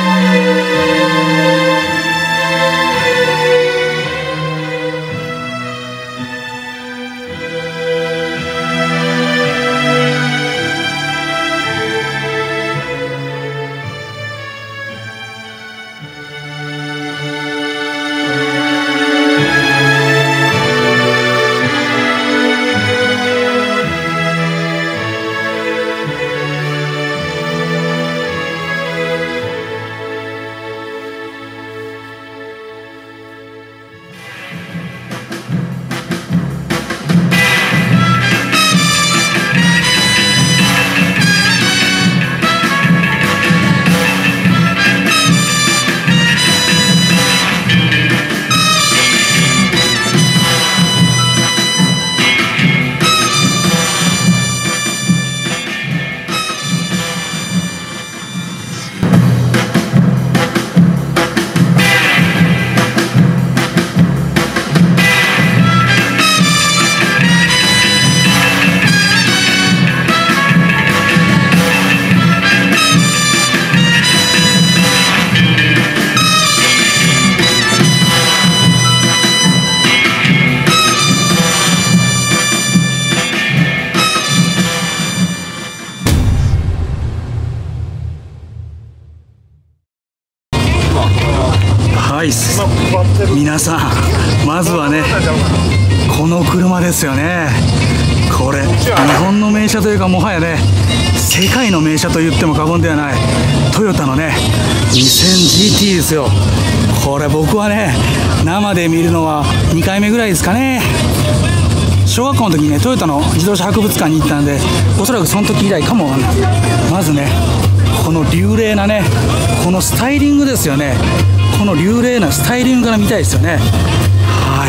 はい、皆さん、まずはね、この車ですよね。これ、日本の名車というか、もはやね、世界の名車と言っても過言ではない、トヨタのね、2000GT ですよ。これ、僕はね、生で見るのは2回目ぐらいですかね。小学校の時にね、トヨタの自動車博物館に行ったんで、おそらくその時以来かもわかんない。まずね、この流麗なね、このスタイリングですよね。この流麗なスタイリングから見たいですよね。はい、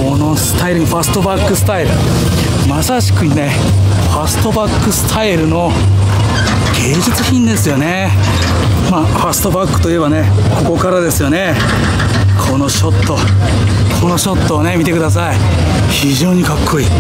このスタイリング、ファストバックスタイル、まさしくね、ファストバックスタイルの芸術品ですよね。まあ、ファストバックといえばね、ここからですよね。このショット、このショットをね、見てください。非常にかっこいい。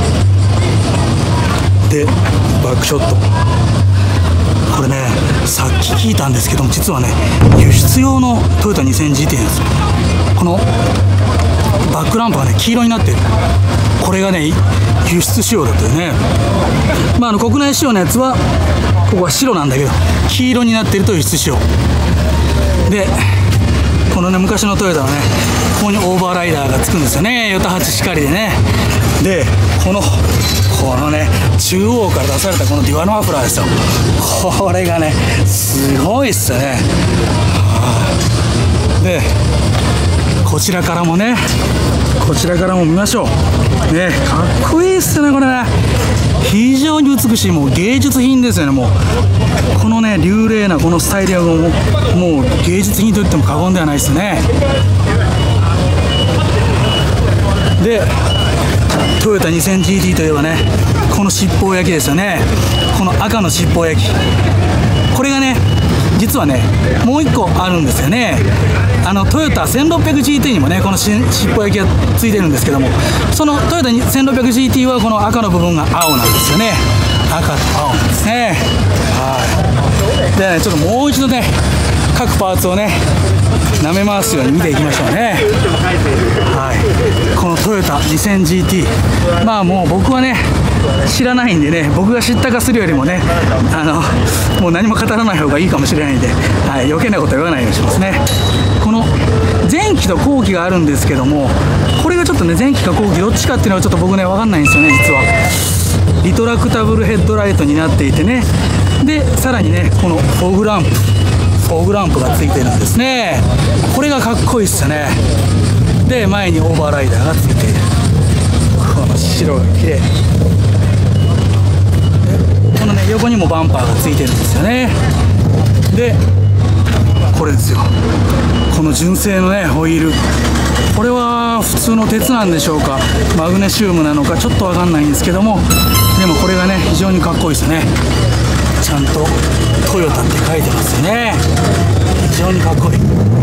で、バックショット、これね、さっき聞いたんですけども、実はね、輸出用のトヨタ 2000GT なんですよ。このバックランプがね、黄色になってる。これがね、輸出仕様だというね。まあ、国内仕様のやつはここは白なんだけど、黄色になってると輸出仕様で、このね、昔のトヨタのね、ここにオーバーライダーがつくんですよね。ヨタ8しかりでね。で、このね、中央から出されたこのデュアルマフラーですよ。これがね、すごいっすよね。で、こちらからもね、こちらからも見ましょうね。かっこいいっすよね、これね。非常に美しい、もう芸術品ですよね。もうこのね、流麗なこのスタイルがもう芸術品といっても過言ではないですね。で、トヨタ 2000GT といえばね、この七宝焼きですよね。この赤の七宝焼き、これがね、実はね、もう1個あるんですよね。トヨタ 1600GT にもね、この七宝焼きがついてるんですけども、そのトヨタ 1600GT はこの赤の部分が青なんですよね。赤と青なんですね。はい。でね、ちょっともう一度ね、各パーツをね、舐め回すように見ていきましょうね。はい、このトヨタ 2000GT、まあもう僕はね、知らないんでね、僕が知ったかするよりもね、もう何も語らない方がいいかもしれないんで、はい、余計なことは言わないようにしますね。この前期と後期があるんですけども、これがちょっとね、前期か後期どっちかっていうのはちょっと僕ね、分かんないんですよね、実は。リトラクタブルヘッドライトになっていてね、でさらにね、このフォグランプがついてるんですね。これがかっこいいっすよね。で、前にオーバーライダーがついている。この白が綺麗。このね、横にもバンパーがついてるんですよね。で、これですよ、この純正のね、ホイール、これは普通の鉄なんでしょうか、マグネシウムなのかちょっと分かんないんですけども、でもこれがね、非常にかっこいいですね。ちゃんとトヨタって書いてますよね。非常にかっこいい。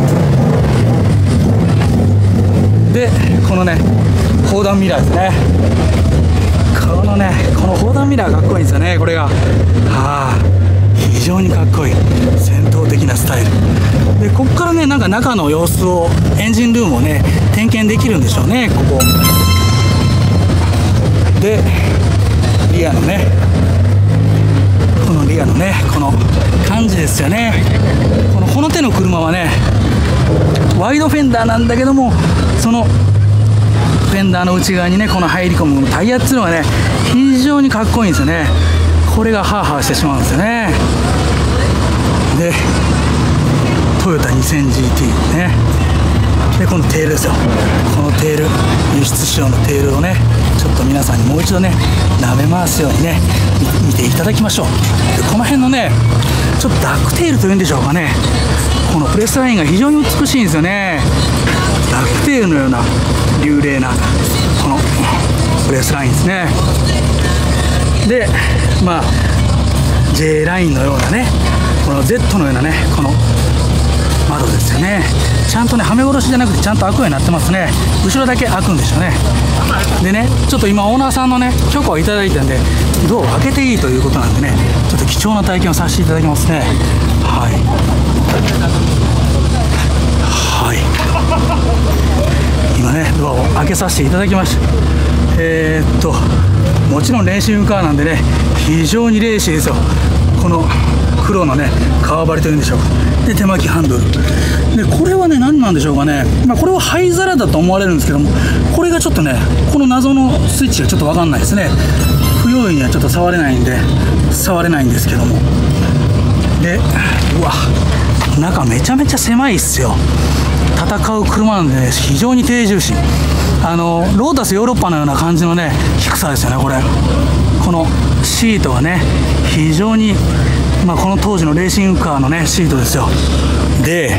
で、このね、砲弾ミラーですね。この砲弾ミラーかっこいいんですよね、これが。非常にかっこいい戦闘的なスタイルで、ここからねなんか中の様子をエンジンルームをね点検できるんでしょうね。ここでリアのね、このリアのねこの感じですよね。この手の車はねワイドフェンダーなんだけども、そのフェンダーの内側にねこの入り込むタイヤっていうのがね非常にかっこいいんですよね。これがハーハーしてしまうんですよね。でトヨタ 2000GT ね、でこのテールですよ。このテール、輸出仕様のテールをねちょっと皆さんにもう一度ね舐め回すようにね見ていただきましょう。でこの辺のねちょっとダックテールというんでしょうかね、このプレスラインが非常に美しいんですよね。ダックテールのような流麗なこのプレスラインですね。でまあ J ラインのようなね、この Z のようなねこの窓ですよね。ちゃんとねはめ殺しじゃなくてちゃんと開くようになってますね。後ろだけ開くんでしょうね。でねちょっと今オーナーさんのね許可をいただいたんでドアを開けていいということなんでね、ちょっと貴重な体験をさせていただきますね。はいはい、今ねドアを開けさせていただきました。もちろんレーシングカーなんでね非常にレーシーですよ。この黒のね革張りというんでしょうか。で手巻きハンドルで、これはね何なんでしょうかね、これは灰皿だと思われるんですけども、これがちょっとねこの謎のスイッチがちょっと分かんないですね。不用意にはちょっと触れないんですけども、でうわ中めちゃめちゃ狭いっすよ。戦う車なんでね非常に低重心、ロータスヨーロッパのような感じのね低さですよね。このシートはね非常にこの当時のレーシングカーのねシートですよ。で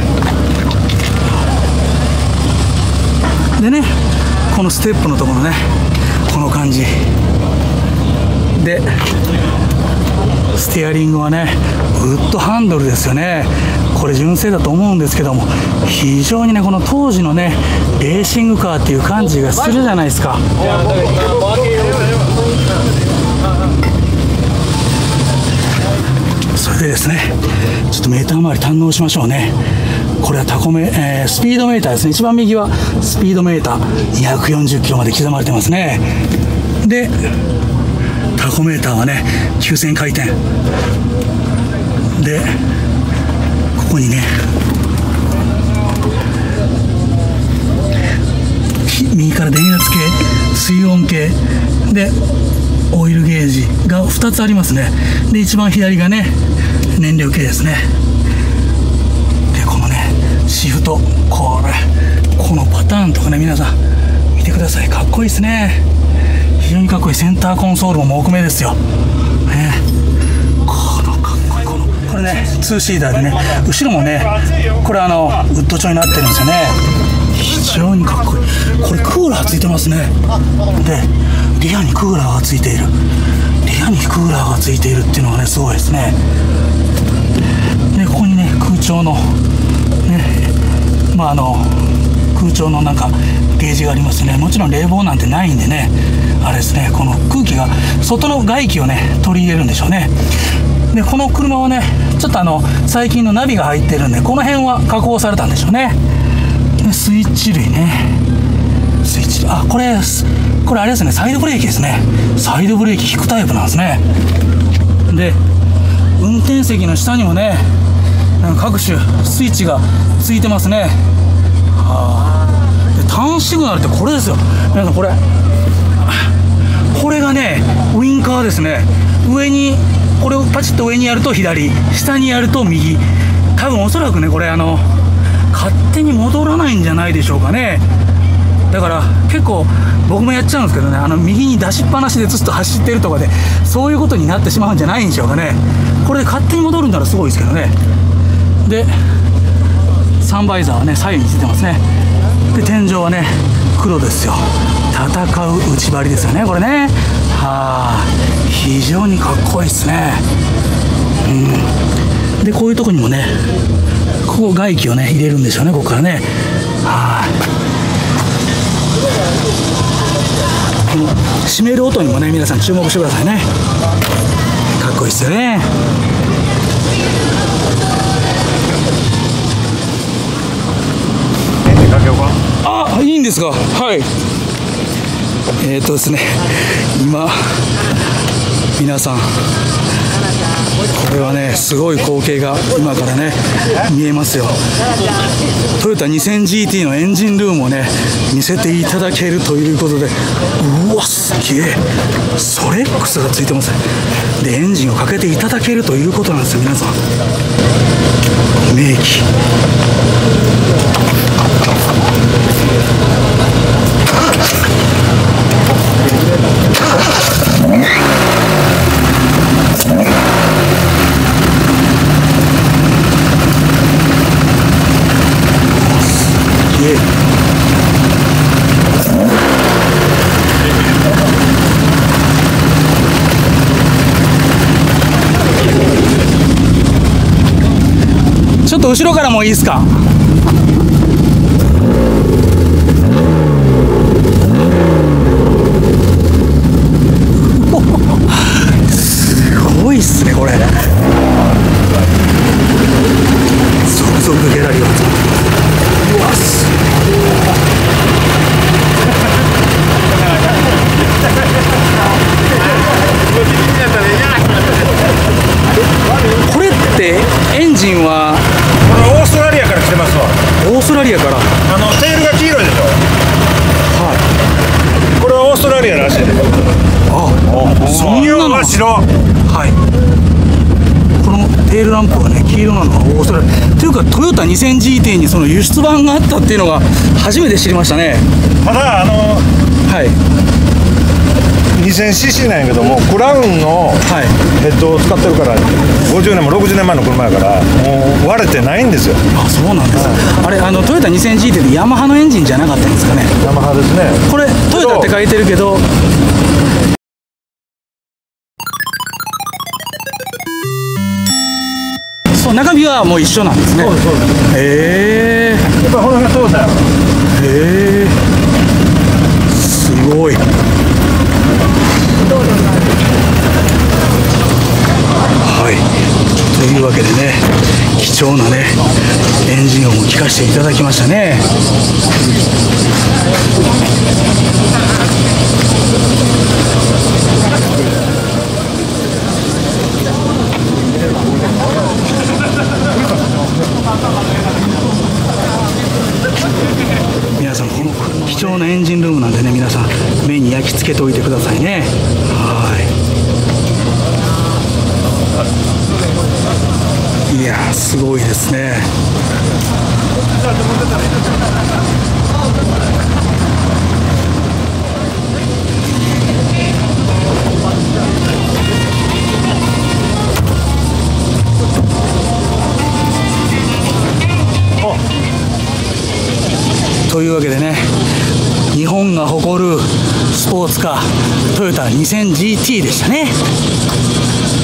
ねこのステップのところねこの感じで、ステアリングはねウッドハンドルですよね。これ純正だと思うんですけども、非常にねこの当時のねレーシングカーっていう感じがするじゃないですか。それでですねちょっとメーター周り堪能しましょうね。これはタコスピードメーターですね。一番右はスピードメーター240キロまで刻まれてますね。でタコメーターはね9000回転で、ここにね右から電圧計、水温計でオイルゲージが2つありますね。で一番左がね燃料計ですね。でこのねシフト、このパターンとかね皆さん見てください。かっこいいですね。非常にかっこいい。センターコンソールも木目ですよ、ね、このかっこいいこれね2シーターでね後ろもねこれウッド調になってるんですよね。非常にかっこいい。これクーラーついてますね。でリアにクーラーがついている。リアにクーラーがついているっていうのがねすごいですね。でここにね空調のね空調のなんかゲージがありますね。もちろん冷房なんてないんでねあれですね、この空気が外の外気をね取り入れるんでしょうね。でこの車はねちょっと最近のナビが入ってるんでこの辺は加工されたんでしょうね。でスイッチ類ね、スイッチ類、これあれですね、サイドブレーキですね。サイドブレーキ引くタイプなんですね。で運転席の下にもね各種スイッチがついてますね。でターンシグナルってこれですよ皆さん。これがねウインカーですね。上にこれをパチッと上にやると左、下にやると右。多分おそらくねこれ勝手に戻らないんじゃないでしょうかね。だから結構僕もやっちゃうんですけどね右に出しっぱなしでずっと走ってるとかでそういうことになってしまうんじゃないんでしょうかね。これで勝手に戻るんならすごいですけどね。でサンバイザーはね左右についてますね。で天井はね黒ですよ。戦う内張りですよねこれね。非常にかっこいいですね。でこういうとこにもねここ外気をね入れるんでしょうね、ここからね。この閉める音にもね皆さん注目してくださいね。かっこいいですよね。 ですか。はい。ですね、今皆さん、これはねすごい光景が今からね見えますよ。トヨタ 2000GT のエンジンルームをね見せていただけるということで、うわすげえ、ソレックスがついてますね。でエンジンをかけていただけるということなんですよ。皆さん、名機ちょっと後ろからもいいですか。すごいっすねこれ。続々ギャラリーが集まって、うわすこれってエンジンはこれオーストラリアから来てますわ。 オーストラリアから。 テールが黄色いでしょ。 はい。 これはオーストラリアらしいです。 あ、そんなの。 は白。 はい。このテールランプがね黄色なのはオーストラリア。というかトヨタ 2000GT にその輸出版があったっていうのが初めて知りましたね。 ただはい。 2000cc なんやけども、クラウンのヘッドを使ってるから、50年も60年前の車やからもう割れてないんですよ。 あ、そうなんです。あれトヨタ 2000GT ってヤマハのエンジンじゃなかったんですかね。 ヤマハですね。 これトヨタって書いてるけど、そう中身はもう一緒なんですね。 そうですそうです。 へえ。 やっぱこの辺トヨタやろ。 へえ、すごい。はい、というわけでね、貴重なねエンジン音を聞かせていただきましたね。皆さん、この貴重なエンジンルームなんでね、皆さん目に焼き付けておいてくださいね。はい、いやーすごいですね。というわけでね、日本が誇るスポーツカートヨタ 2000GT でしたね。